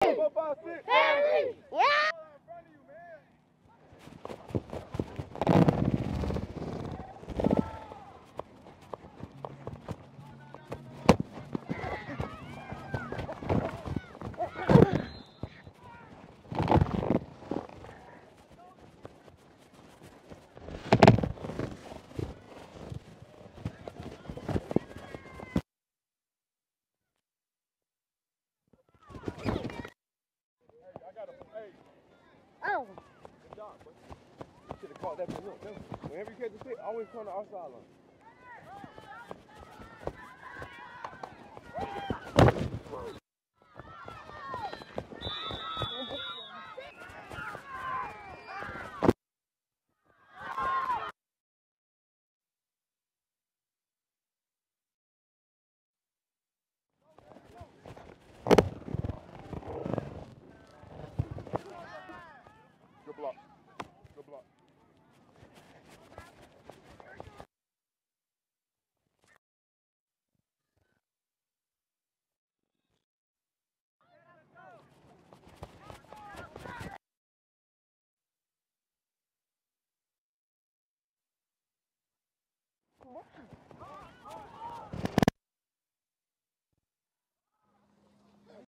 4, 5, 6. Yeah. Oh. Good job, boy. You should have caught that. Look, whenever you catch the stick, always come to our sideline.